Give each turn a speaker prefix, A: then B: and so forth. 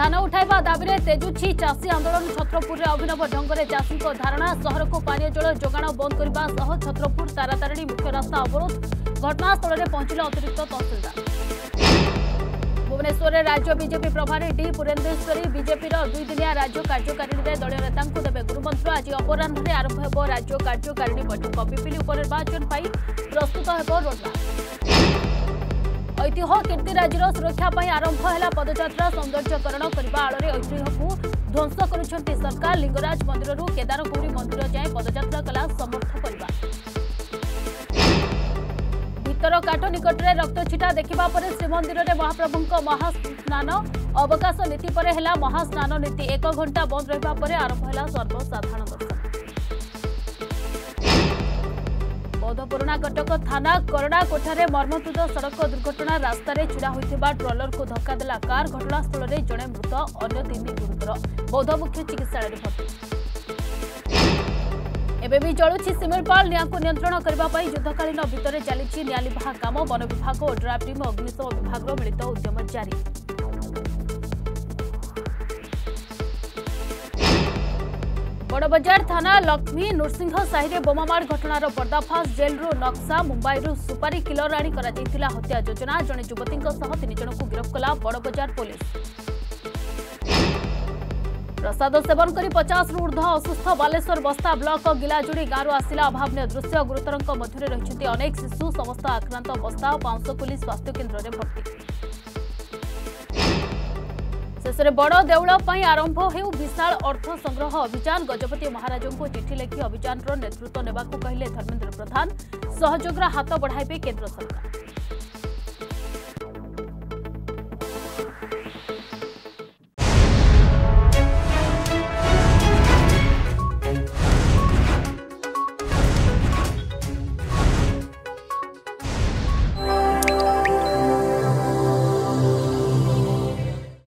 A: धान उठाइबा दाबी में तेजुछि चाषी आंदोलन। छत्रपुर में अभिनव ढंग से चाषी धारणा। सहर को पानीय जल जोगाण बंद करने छत्रपुर तारातारिणी मुख्य रास्ता अवरोध। घटनास्थल में पहुंचले अतिरिक्त तहसीलदार। भुवनेश्वर में राज्य बीजेपी प्रभारी डी पुरेंद्रेश्वरी बीजेपी दुई दिनिया राज्य कार्यकारिणी में दलीय नेता देवे गुरुमंत्र। आज अपराह्न आरंभ हो राज्य कार्यकारिणी बैठक। पिपिली उपनिर्वाचन प्रस्तुत हो रोडमैप। ऐतिह्य कीर्तिराजीर सुरक्षा आरंभ है पदयात्रा। सौंदर्यकरण करने आड़ ऐतिह्य को ध्वंस कर सरकार। लिंगराज मंदिर केदारगौरी मंदिर जाए पदयात्रा कला समर्थ परिवार। भितरकाठ निकट में रक्तछिटा देखा श्रीमंदिर में महाप्रभु महास्नान। अवकाश नीति पर है महास्नान नीति। 1 घंटा बंद रहा पर आरंभ है सर्वसाधारण दर्शन। बौद्ध पुराणा कटक थाना करणाकोठारे मर्मन्तुद सड़क दुर्घटना। रास्तार छिड़ा होता ट्रलर को धक्का देला कार। घटनास्थल में जड़े मृत अन्य 3 गुरुतर। बौद्ध मुख्य चिकित्सालय भर्ती। एबे भी जलुछि सिमिलपाल। निया को नियंत्रण करने युद्धकालीन भितर चली निया लिभा काम। वन विभाग और ड्राफ्ट टीम अग्निशम विभाग मिलित उद्यम जारी। बड़बजार थाना लक्ष्मी नृसिंह साहि बोमामाड़ घटनार पर्दाफाश। जेलरू नक्शा मुंबईरू सुपारी किलर आनी करा हत्या योजना। जड़े युवती 3 जन को गिरफ्त कला बड़बजार पुलिस। प्रसाद सेवन कर 50 रु ऊर्ध्व असुस्थ। बालेश्वर बस्ता ब्लॉक गिलाजुड़ी गांव आसिला अभावन दृश्य। गुरुतर मध्य रही अनेक शिशु। समस्त आक्रांत बस्ता पांशकुली स्वास्थ्य केन्द्र में भर्ती। शेष में बड़ देउल आरंभ हो विशाल अर्थ संग्रह अभियान। गजपति महाराज को चिठी लिखि अभियान नेतृत्व नेबाकू कहले धर्मेन्द्र प्रधान। सहयोगर हाथ बढ़ाइबे केन्द्र सरकार।